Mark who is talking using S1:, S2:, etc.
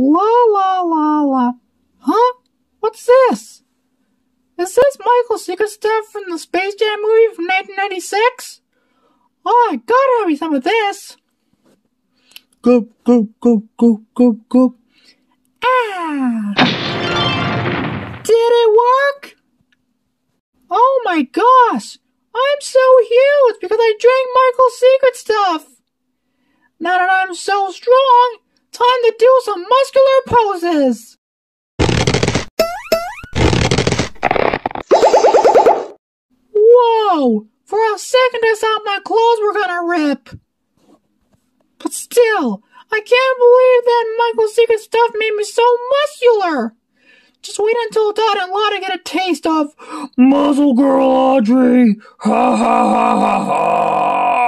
S1: La la la la. Huh? What's this? Is this Michael's secret stuff from the Space Jam movie from 1996? Oh, I gotta have some of this. Goop, goop, goop, goop, goop, goop. Ah! Did it work? Oh my gosh! I'm so huge because I drank Michael's secret stuff. Now that I'm so strong, time to do some muscular poses. Whoa! For a second I thought my clothes were gonna rip. But still, I can't believe that Michael's secret stuff made me so muscular. Just wait until Dot and Lotta get a taste of Muscle Girl Audrey. Ha ha ha ha ha.